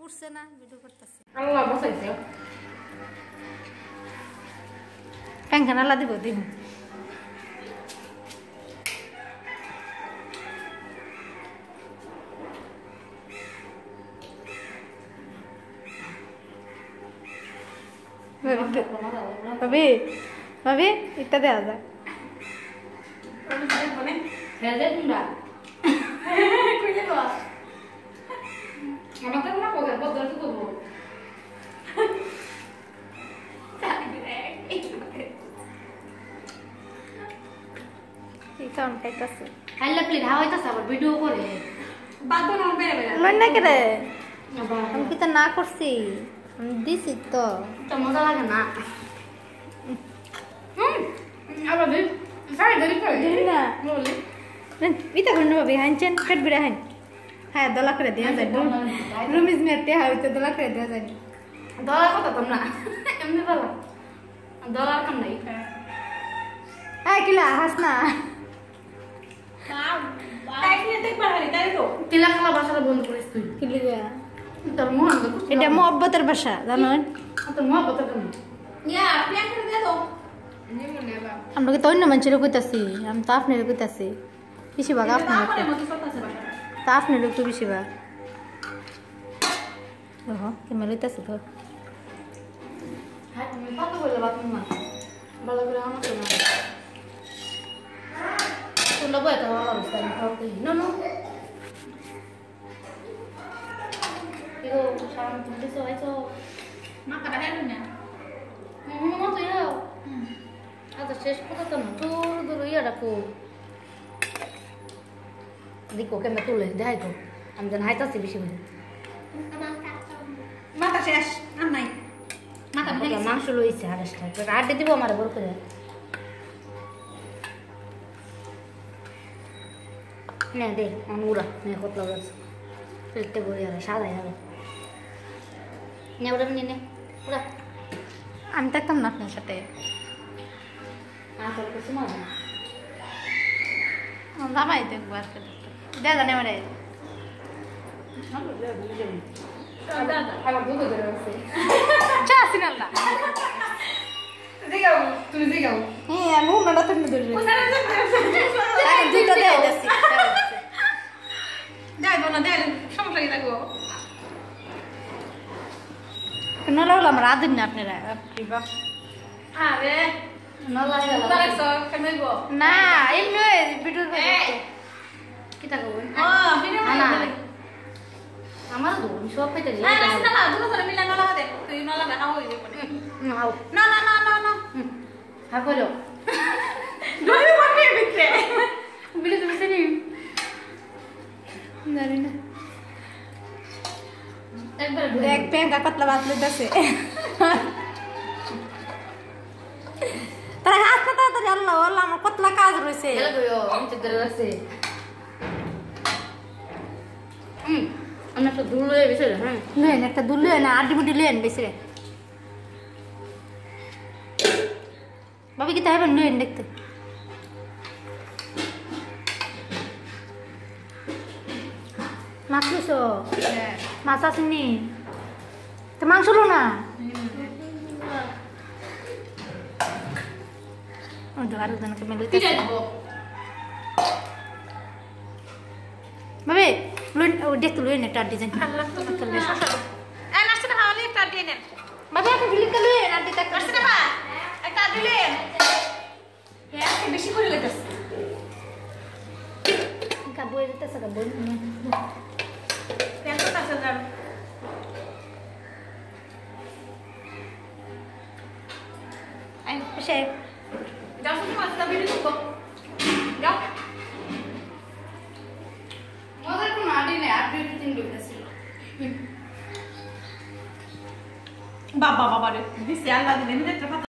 উঠছে না ভিডিও করতেছে আল্লাহ বাঁচাইছে ফ্যান আল্লাহ দিব দিব ভাবি ভাবি এটা দেওয়া যায় কারণ খাইতেছে খাইলে প্লেট হাওয়া হইতাছে আবার ভিডিও করে বাদ না মন না করে আমি কি তো না করছি আমি দিছি তো তো মজা লাগে না আবার সাড়ে দেরি করে দিই না বলি ইতা করে ভাবি হানছেন পেট বিরা হান হ্যাঁ দলা করে দেওয়া যায় রুমিজ মেটে হয়তো দলা করে দেওয়া যায় দলার কথা তোমরা এমনি বলো দলার কাম নাই হ্যাঁ কিলা হাস না তিলা খালা বাসাটা বন্ধ করিস তুই কিলিগা তোর মন এটা মোহব্বতের ভাষা জানেন তোর মন কথা কেন আমরা তো অন্য মানুষের কইতাছি আমি তো আপনার কইতাছি বেশিরভাগ আপনার তা আপনার একটু বেশিরভাগ ওহ কেমন লইতাছি তো হ্যাঁ তুমি কত বললে বাপ মা ভালো করে আমার তো না তোমরা বই তো ভালো অবস্থা আমি খাওয়াতে না না 이거 사람 둘이서 해서 মাথাটা হেলু না মতো요 আচ্ছা শেষ কথা না দূর দূর ইয়া রাখো দেখো কেমন তুলে দেখাই তো আমি যেন হাইতাছি বেশি করে মাথা শেষ আর নাই মাথা ভেঙে গেছে মাংস লইছে আড়াইশটা আড্ডে দিব আমার বড় করে না দে আমুরা নে কতলা গাছ পেটে বড়ি আর সাদাই হবে নে ওরা নে ওরা আমি থাকতাম না আপনার সাথে আসল কিছু মনে না জামাই দেখবো আজকে দেয়া জানে মানে আমার দুধ ধরে আছে চা সিনাল না দেখাও তুমি দেখাও হ্যাঁ আমি উনাটা তুমি ধরবে আগে দুটো দেয়া যাচ্ছি দেয় না দেয় সমস্যা কি থাকবো কেন লাগলো আমার আদিন না আপনারা বাপ আরে নলা গেল তারেছো কেমইব না এমনি ভিডিও কি থাকবো ও ভিডিও না না আমার দোন সব পেতে দিই না না না দুটো ধরে মিলা নলা দে তুই নলা দেখা হই যাবে হাও না না না না না হা করো দুই বটে ভিতরে বিলে তুমি সেনি জানি না একবার এক প্যাঙ্কা কতলা বাত লইতাছে তারা হাত কথা তাড়াতাড়ি আল্লাহ আল্লাহ আমার কতলা কাজ রয়েছে গেল গো আমি তো ধরে আছে আমি তো দূর লয়ে বেশি হ্যাঁ লেন একটা দুল লেন আড্ডি মুডি লেন বেশি রে বাবি কি তাই লেন দেখতে মাছ লইছো মাছ আসেনি তো মাংস লো না ও আরো জনকে মেলে কি যাইবো বাবে লুন ও দেখ লুন একটা ডিজাইন আল্লাহ তো চলে শশা এ নাস্তা খাওয়ালে একটা দিয়ে নেন বাবে একটা গিলিকা লুন আর দিতা নাস্তা খা একটা দিলেন হ্যাঁ বেশি করে লাগছে কা বই দিতে সকা বই কেন তো আছে যাবে আই সে যাও তুমি মাছটা বেরিয়ে দেবো যাও মজার কোনো আডি নেই আডি তিন ঢুকেছিল বাবা বাবা রে দিছে আল্লাহ দিলেন